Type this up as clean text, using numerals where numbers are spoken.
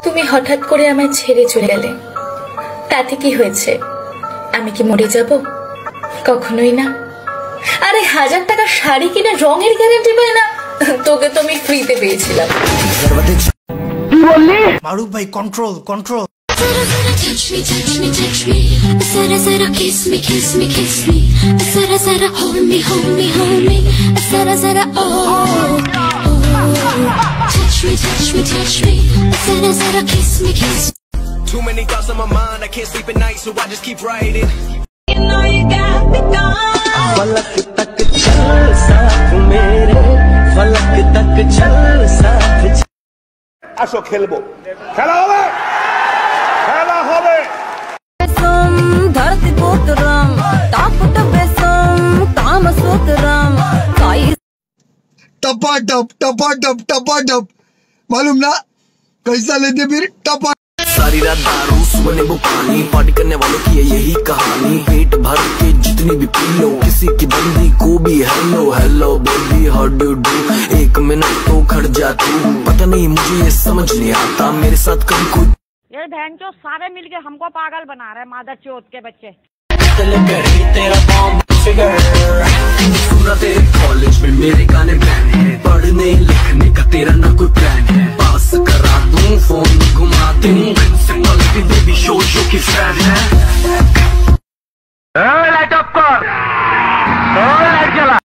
তুমি হঠাৎ করে আমায় ছেড়ে চলে গেলে, তাতে কি হয়েছে? আমি কি মরে যাব? কখনোই না। আরে 1000 টাকার শাড়ি কিনে রঙের গ্যারান্টি পাই না, তোকে তো আমি ফ্রিতে পেয়েছিলাম। কি বললি? মারুফ ভাই control control. Touch me, touch me, touch me. Zara, zara, kiss me, kiss me, kiss me. Zara, zara, hold me, hold me, hold me. Zara, zara, oh, oh. Touch me, touch me, touch me. Zara, zara, kiss me, kiss me. Too many thoughts on my mind, I can't sleep at night, so I just keep writing. You know you got me gone. फलक तक चल साथ मेरे, फलक तक चल साथ। আসো খেলবো, খেলা হবে, খেলা হবে। धरती पुत्रम तापट बेसम काम सूत्रम टपा टप मालूम ना कैसा लेते फिर टपा। सारी रात दारू सोने वो पानी, पार्टी करने वालों की है यही कहानी। पेट भर के जितनी भी पी लो, किसी की बंदी को भी hello hello baby how do do. 1 minute तो खड़ जा तू, पता नहीं मुझे ये समझ नहीं आता मेरे साथ कभी कोई। ये बहन चो सारे मिलके हमको पागल बना रहे हैं, मादर चोत के बच्चे। तेरे कॉलेज में मेरे गाने बैन है, पढ़ने लिखने का तेरा ना कोई प्लान है। पास करा दूं फोन घुमा दूं, प्रिंसिपल भी बेबी शो की फैन है। लाइट ऑफ कर, लाइट जला।